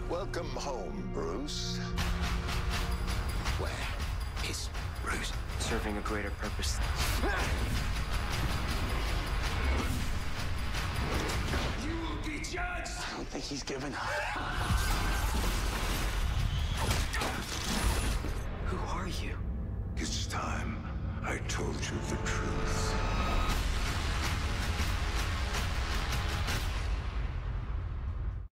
Welcome home, Bruce. Where is Bruce? Serving a greater purpose. You will be judged! I don't think he's given up. Who are you? It's time I told you the truth.